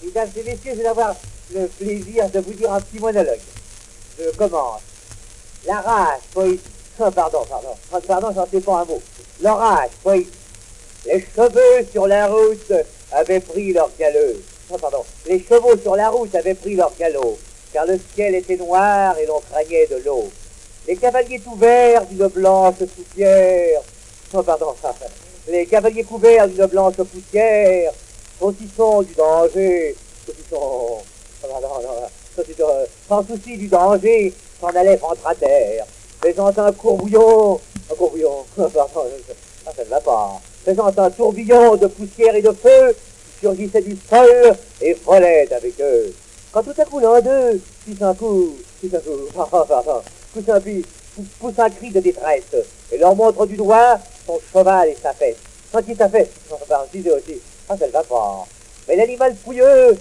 Mesdames et messieurs, je vais avoir le plaisir de vous dire un petit monologue. Je commence. La race poétique. Oh, pardon, j'en sais pas un mot. L'orage poétique. Les cheveux sur la route avaient pris leur galop. Oh, pardon. Les chevaux sur la route avaient pris leur galop, car le ciel était noir et l'on craignait de l'eau. Les cavaliers couverts d'une blanche poussière. Oh, pardon. Les cavaliers couverts d'une blanche poussière, saucissons du danger, saucissons, sans souci du danger, s'en allait ventre à terre, faisant un courbouillon, pardon, ça ne va pas, faisant un tourbillon de poussière et de feu, qui surgissait du sol et volait avec eux. Quand tout à coup l'un d'eux pousse un coup, pousse un cri de détresse, et leur montre du doigt son cheval et sa fesse. Quand il t'a fait, disait aussi, ça ne va pas. Mais l'animal pouilleux,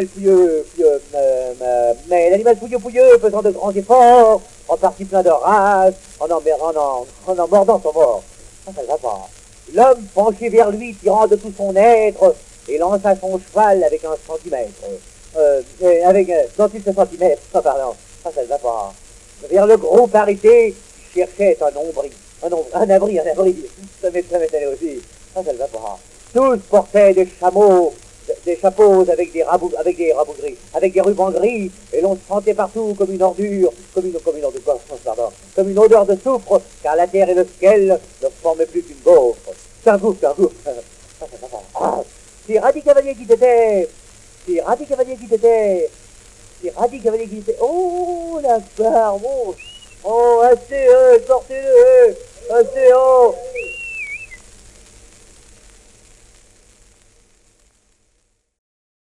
pouilleux, faisant de grands efforts, en partie plein de rage, en en mordant son mort. Ça ne va pas. L'homme penché vers lui, tirant de tout son être, et lança son cheval avec un centimètre. Dont il se centimètres, pardon, ça ne va pas. Vers le groupe arrêté, qui cherchait un abri, ça m'étonnait aussi, ça ne va pas. Tous portaient des chapeaux avec des rabougris, avec des rubans gris, et l'on se sentait partout comme une ordure, comme une odeur de soufre, car la terre et le ciel ne formaient plus qu'une gaufre. C'est un gouffre. Ça ne va pas. C'est Radis Cavalier qui t'était, oh, la barbe, oh, assez, sortez-le, assez, oh,